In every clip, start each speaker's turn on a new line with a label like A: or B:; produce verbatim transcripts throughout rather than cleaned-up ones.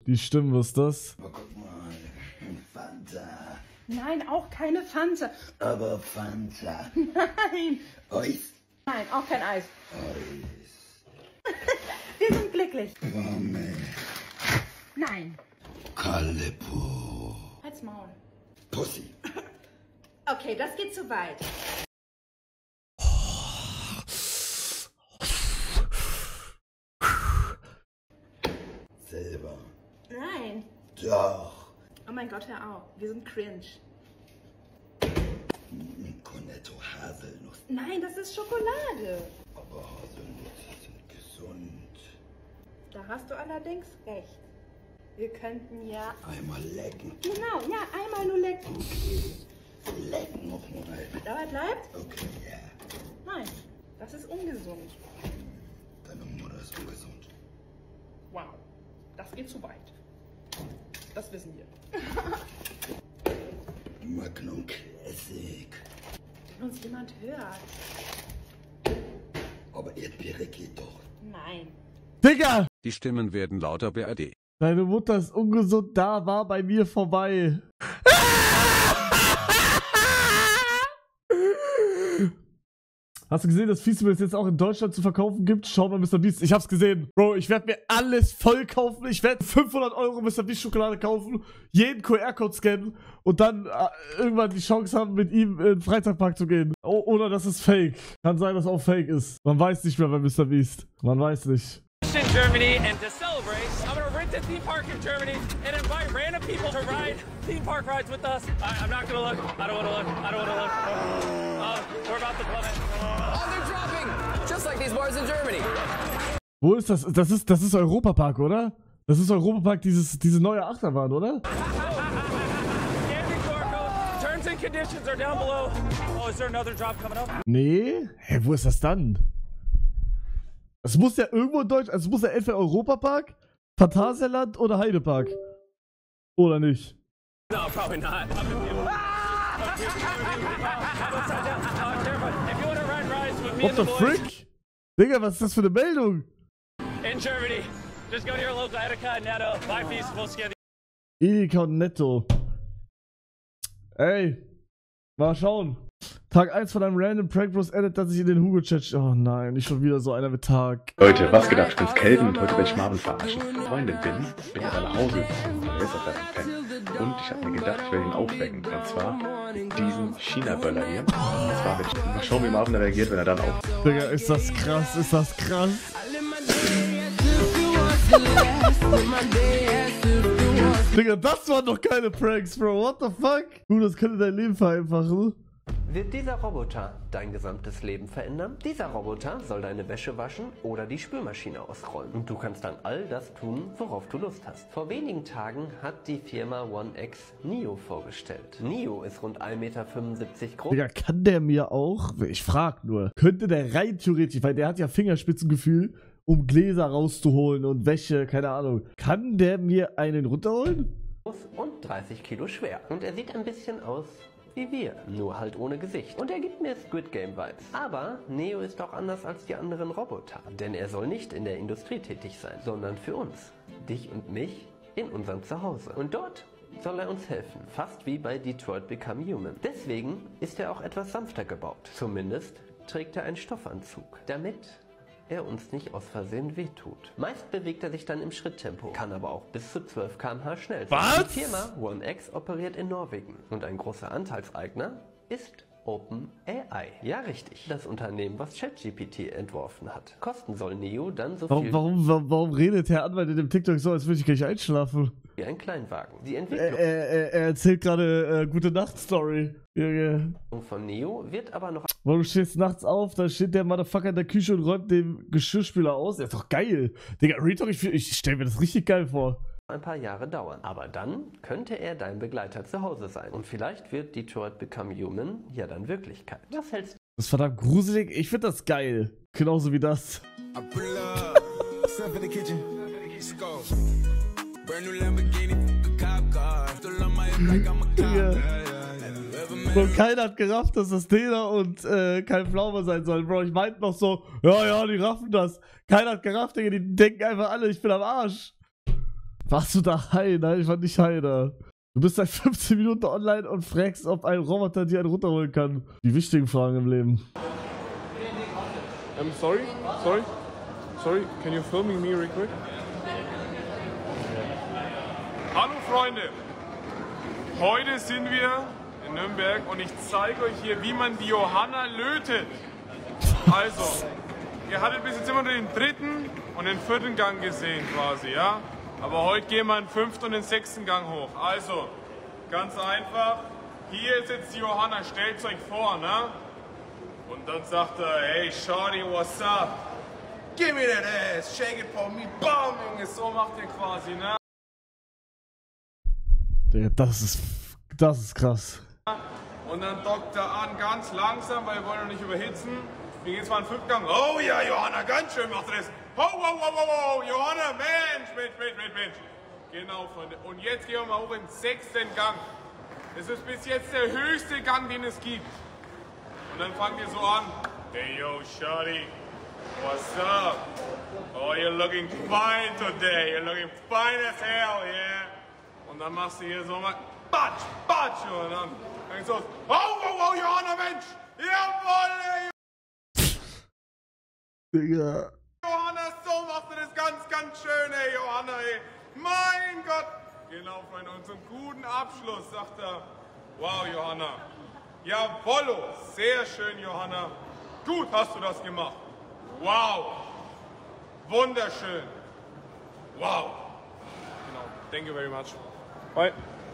A: Die Stimmen, was ist das?
B: Oh, guck mal, Fanta.
C: Nein, auch keine Fanta.
B: Aber Fanta.
C: Nein.
B: Eis?
C: Nein, auch kein Eis.
B: Eis.
C: Wir sind glücklich.
B: Pommes.
C: Nein.
B: Calippo.
C: Halt's Maul.
B: Pussy.
C: Okay, das geht zu weit.
B: Selber.
C: Nein.
B: Doch.
C: Oh mein Gott, hör auf. Wir sind cringe.
B: Cornetto Haselnuss.
C: Nein, das ist Schokolade.
B: Aber Haselnüsse sind gesund.
C: Da hast du allerdings recht. Wir könnten ja...
B: Einmal lecken.
C: Genau, ja, einmal nur lecken.
B: Okay. Lecken nochmal.
C: Dabei bleibt?
B: Okay, ja.
C: Nein, das ist ungesund.
B: Deine Mutter ist ungesund.
C: Wow, das geht zu weit. Das wissen wir.
B: Magnum Classic.
C: Wenn uns jemand hört.
B: Aber Erdbeere geht doch.
C: Nein.
A: Digga!
D: Die Stimmen werden lauter. B R D.
A: Deine Mutter ist ungesund, da war bei mir vorbei. Hast du gesehen, dass Feastables jetzt auch in Deutschland zu verkaufen gibt? Schau mal, Mister Beast. Ich hab's gesehen. Bro, ich werde mir alles voll kaufen. Ich werde fünfhundert Euro Mister Beast Schokolade kaufen, jeden Q R-Code scannen und dann äh, irgendwann die Chance haben, mit ihm in den Freizeitpark zu gehen. O oder das ist fake. Kann sein, dass auch fake ist. Man weiß nicht mehr bei Mister Beast. Man weiß nicht.
E: In Germany, and to celebrate, I'm gonna rent a theme park in Germany and invite random people to ride theme park rides with us. I, I'm not gonna look. I don't wanna look. I don't wanna look. Uh, we're about to plummet.
F: Oh, they're dropping! Just like these bars in Germany.
A: Wo ist das? Das ist, das ist Europapark, oder? Das ist Europapark, dieses, diese neue Achterbahn, oder?
E: Terms and conditions are down below. Oh, is there another drop coming up?
A: Nee? Hä, wo ist das dann? Es muss ja irgendwo in Deutschland, also es muss ja entweder Europapark, Phantasialand oder Heidepark. Oder nicht?
E: No, probably not.
A: What the frick? Digga, was ist das für eine Meldung?
E: In Germany. Just go to your local Edeka and Netto. Buy Feastables, scan the
A: Edeka und Netto. Ey, mal schauen. Tag eins von einem random Prank Bros edit, dass ich in den Hugo-Chat... Oh nein, nicht schon wieder so einer mit Tag.
G: Leute, was gedacht? Ich bin's Kelvin und heute werde ich Marvin verarschen. Freundin bin, bin ja nach Hause gekommen, er ist auf der Pen. Und ich habe mir gedacht, ich werde ihn aufwecken. Und zwar diesen China-Böller hier. Und zwar werde ich mal schauen, wie Marvin reagiert, wenn er dann auf.
A: Digga, ist das krass, ist das krass. Digga, das waren doch keine Pranks, Bro. What the fuck? Du, das könnte dein Leben vereinfachen.
H: Wird dieser Roboter dein gesamtes Leben verändern? Dieser Roboter soll deine Wäsche waschen oder die Spülmaschine ausräumen. Und du kannst dann all das tun, worauf du Lust hast. Vor wenigen Tagen hat die Firma One X Neo vorgestellt. Neo ist rund ein Meter fünfundsiebzig groß.
A: Digga, kann der mir auch, ich frag nur, könnte der rein theoretisch, weil der hat ja Fingerspitzengefühl, um Gläser rauszuholen und Wäsche, keine Ahnung. Kann der mir einen runterholen?
H: Und dreißig Kilo schwer. Und er sieht ein bisschen aus wie wir, nur halt ohne Gesicht. Und er gibt mir Squid Game Vibes. Aber Neo ist auch anders als die anderen Roboter. Denn er soll nicht in der Industrie tätig sein, sondern für uns, dich und mich, in unserem Zuhause. Und dort soll er uns helfen, fast wie bei Detroit Become Human. Deswegen ist er auch etwas sanfter gebaut. Zumindest trägt er einen Stoffanzug, damit er uns nicht aus Versehen wehtut. Meist bewegt er sich dann im Schritttempo, kann aber auch bis zu zwölf Kilometer pro Stunde schnell sein.
A: Was?
H: Die Firma One X operiert in Norwegen und ein großer Anteilseigner ist OpenAI. Ja, richtig. Das Unternehmen, was ChatGPT entworfen hat. Kosten soll Neo dann so
A: Warum,
H: viel
A: warum, warum, warum redet Herr Anwalt in dem TikTok so, als würde ich gleich einschlafen?
H: wie ein Kleinwagen. Die
A: Er,
H: Entwicklung
A: er, er erzählt gerade äh, gute Nacht-Story. Junge.
H: von Neo wird aber noch
A: Warum stehst nachts auf, da steht der Motherfucker in der Küche und räumt den Geschirrspüler aus. Das ist doch geil. Digga, Retalk, ich, ich stell mir das richtig geil vor.
H: ein paar Jahre dauern. Aber dann könnte er dein Begleiter zu Hause sein. Und vielleicht wird Detroit Become Human ja dann Wirklichkeit. Was hältst du?
A: Das ist verdammt gruselig. Ich finde das geil. Genauso wie das. Ja. Bro, keiner hat gerafft, dass das Dena und äh, kein Pflaume sein soll. Bro, ich meinte noch so, ja, ja, die raffen das. Keiner hat gerafft, Digga, die denken einfach alle, ich bin am Arsch. Warst du da high? Nein, ich war nicht high da. Du bist seit fünfzehn Minuten online und fragst, ob ein Roboter dir einen runterholen kann. Die wichtigen Fragen im Leben.
I: I'm sorry, sorry, sorry, can you film me real quick? Hallo Freunde, heute sind wir in Nürnberg und ich zeige euch hier, wie man die Johanna lötet. Also, ihr hattet bis jetzt immer nur den dritten und den vierten Gang gesehen quasi, ja? Aber heute gehen wir den fünften und den sechsten Gang hoch. Also, ganz einfach, hier ist jetzt die Johanna, stellt euch vor, ne? Und dann sagt er, hey Shorty, what's up? Give me that ass, shake it for me, bam, Junge, so macht er quasi, ne?
A: Digga, das ist, das ist krass.
I: Und dann dockt er an, ganz langsam, weil wir wollen noch nicht überhitzen. Wir gehen jetzt mal in den fünften Gang. Oh ja, Johanna, ganz schön macht er das. Ho, ho, ho, ho, ho, Johanna, Mensch, Mensch, Mensch, Mensch, Mensch. Genau, Freunde. Und jetzt gehen wir mal hoch in den sechsten Gang. Das ist bis jetzt der höchste Gang, den es gibt. Und dann fangt ihr so an. Hey, yo, Shorty, what's up? Oh, you're looking fine today. You're looking fine as hell, yeah? Und dann machst du hier so mal Batsch, Batsch. Und dann fängst du aus. Oh, oh, oh, Johanna, Mensch. Jawohl, ey.
A: Digga.
I: Johanna, so macht er das ganz, ganz schön, ey, Johanna, ey. Mein Gott. Genau, Freunde. Und zum guten Abschluss sagt er, wow, Johanna. Jawollo, sehr schön, Johanna. Gut hast du das gemacht. Wow. Wunderschön. Wow. Genau. Thank you very much. Bye.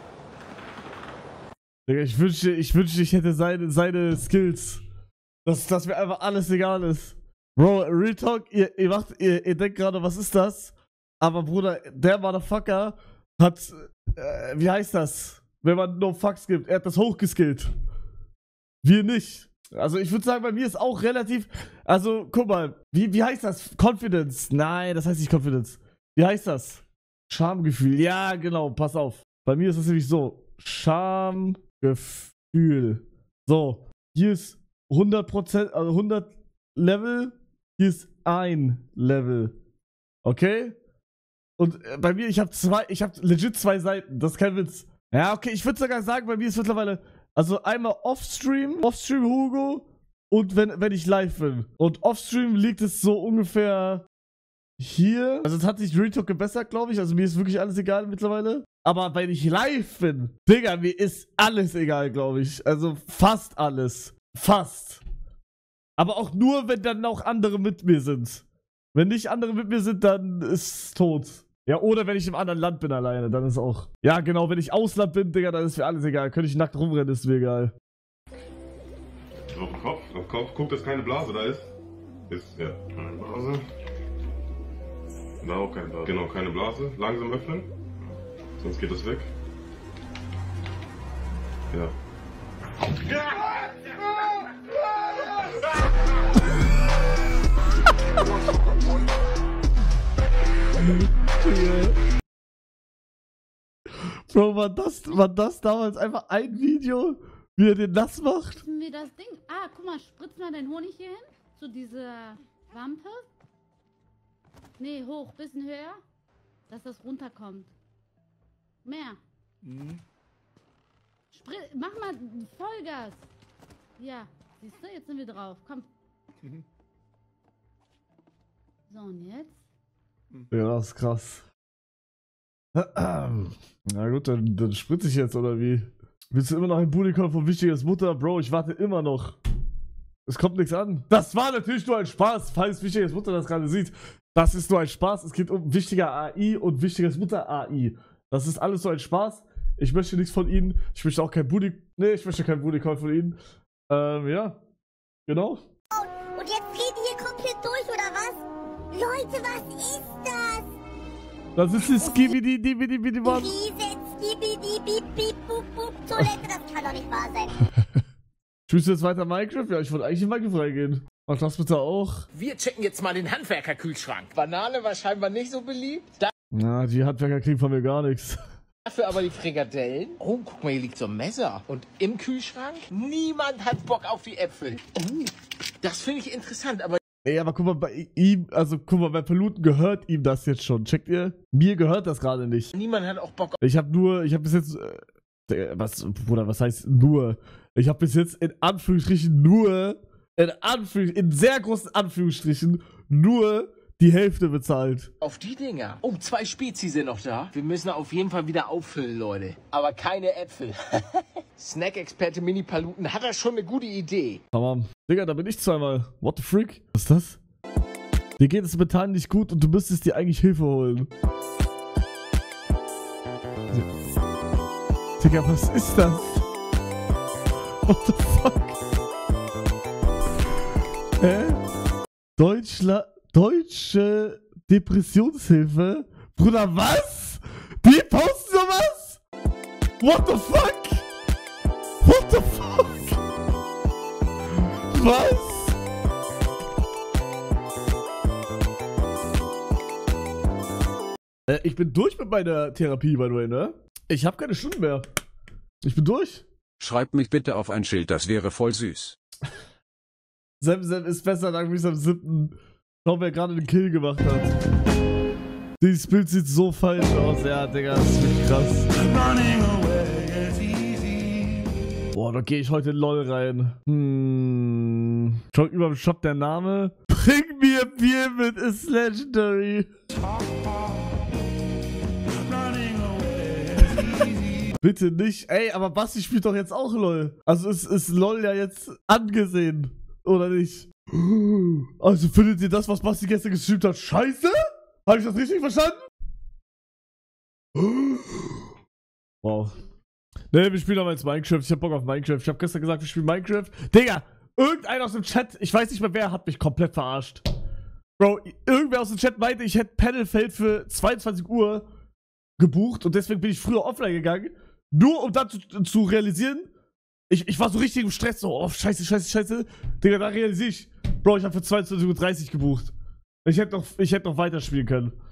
A: Digga, ich wünschte, ich wünschte, ich hätte seine, seine Skills. Dass, dass mir einfach alles egal ist. Bro, Real Talk, ihr, ihr, macht, ihr, ihr denkt gerade, was ist das? Aber Bruder, der Motherfucker hat, äh, wie heißt das? Wenn man No Fucks gibt, er hat das hochgeskillt. Wir nicht. Also ich würde sagen, bei mir ist auch relativ, also guck mal, wie, wie heißt das? Confidence. Nein, das heißt nicht Confidence. Wie heißt das? Schamgefühl. Ja, genau, pass auf. Bei mir ist das nämlich so. Schamgefühl. So, hier ist hundert Prozent, also hundert Level, hier ist ein Level. Okay? Und bei mir, ich habe zwei, ich habe legit zwei Seiten, das ist kein Witz. Ja, okay, ich würde sogar sagen, bei mir ist mittlerweile, also einmal Offstream, Offstream Hugo und wenn, wenn ich live bin. Und Offstream liegt es so ungefähr hier. Also es hat sich Real Talk gebessert, glaube ich, also mir ist wirklich alles egal mittlerweile. Aber wenn ich live bin, Digga, mir ist alles egal, glaube ich. Also fast alles. Fast. Aber auch nur, wenn dann auch andere mit mir sind. Wenn nicht andere mit mir sind, dann ist es tot. Ja, oder wenn ich im anderen Land bin alleine, dann ist auch... Ja, genau, wenn ich Ausland bin, Digga, dann ist mir alles egal. Könnte ich nackt rumrennen, ist mir egal.
J: Auf den Kopf, auf den Kopf. Guck, dass keine Blase da ist. Ist, ja, keine Blase. Da auch keine Blase. Genau, keine Blase. Langsam öffnen. Sonst geht das weg. Ja.
A: Bro, war das, war das damals einfach ein Video, wie er den nass macht?
K: Wir das Ding. Ah, guck mal, spritz mal deinen Honig hier hin. Zu dieser Wampe. Nee, hoch, bisschen höher. Dass das runterkommt. Mehr. Mhm. Sprit, mach mal Vollgas. Ja, siehst du, jetzt sind wir drauf. Komm. Mhm. So, und jetzt?
A: Ja, das ist krass. Na gut, dann, dann spritze ich jetzt, oder wie? Willst du immer noch ein Bootycall von Wichtiges Mutter? Bro, ich warte immer noch. Es kommt nichts an. Das war natürlich nur ein Spaß, falls Wichtiges Mutter das gerade sieht. Das ist nur ein Spaß. Es geht um Wichtiger A I und Wichtiges Mutter A I. Das ist alles so ein Spaß. Ich möchte nichts von ihnen. Ich möchte auch kein Booty... Nee, ich möchte kein Bootycall von ihnen. Ähm, ja. Genau.
L: Und jetzt dreht ihr hier komplett durch, oder was? Leute, was ist das?
A: Das ist die Skibidi Dibidi Bidi Mann.
L: Riese Skibidi Bip Bip Bup Bup Toilette, das kann doch nicht wahr sein.
A: Spielst du jetzt weiter Minecraft? Ja, ich wollte eigentlich in Minecraft reingehen. Mach das bitte auch.
M: Wir checken jetzt mal den Handwerkerkühlschrank. Banane war scheinbar nicht so beliebt. Da
A: Na, die Handwerker kriegen von mir gar nichts.
M: Dafür aber die Frikadellen. Oh, guck mal, hier liegt so ein Messer. Und im Kühlschrank? Niemand hat Bock auf die Äpfel. Oh, das finde ich interessant, aber
A: Ey, aber guck mal, bei ihm, also guck mal, bei Paluten gehört ihm das jetzt schon. Checkt ihr? Mir gehört das gerade nicht.
M: Niemand hat auch Bock auf...
A: Ich habe nur, ich habe bis jetzt, äh, was, Bruder, was heißt nur? Ich habe bis jetzt in Anführungsstrichen nur, in Anführungsstrichen, in sehr großen Anführungsstrichen, nur die Hälfte bezahlt.
M: Auf die Dinger. Oh, zwei Spezi sind noch da. Wir müssen auf jeden Fall wieder auffüllen, Leute. Aber keine Äpfel. Snack-Experte Mini Paluten hat da schon eine gute Idee.
A: Aber, Digga, da bin ich zweimal. What the freak? Was ist das? Dir geht es mental nicht gut und du müsstest dir eigentlich Hilfe holen. Digga, was ist das? What the fuck? Hä? Deutschland... Deutsche Depressionshilfe? Bruder, was? Die posten sowas? What the fuck? What the fuck? Was? Äh, ich bin durch mit meiner Therapie, by the way, ne? Ich habe keine Stunden mehr. Ich bin durch.
D: Schreibt mich bitte auf ein Schild, das wäre voll süß.
A: Semsem ist besser, dank mich am siebten Schau, wer gerade den Kill gemacht hat. Dieses Bild sieht so falsch aus. Ja, Digga, das ist wirklich krass. Boah, da gehe ich heute in LOL rein. Hm. Schau über dem Shop der Name. Bring mir Bier mit, ist legendary. Bitte nicht. Ey, aber Basti spielt doch jetzt auch LOL. Also ist, ist LOL ja jetzt angesehen. Oder nicht? Also findet ihr das, was Basti gestern gestreamt hat, scheiße? Habe ich das richtig verstanden? Wow. Ne, wir spielen aber jetzt Minecraft. Ich hab Bock auf Minecraft. Ich hab gestern gesagt, wir spielen Minecraft. Digga, irgendeiner aus dem Chat, ich weiß nicht mehr wer, hat mich komplett verarscht. Bro, irgendwer aus dem Chat meinte, ich hätte Panelfeld für zweiundzwanzig Uhr gebucht und deswegen bin ich früher offline gegangen. Nur um dann zu, zu realisieren, ich, ich war so richtig im Stress, so, oh, scheiße, scheiße, scheiße. Digga, da realisiere ich, Bro, ich habe für zweiundzwanzig Uhr dreißig gebucht. Ich hätte noch, ich hätte noch weiterspielen können.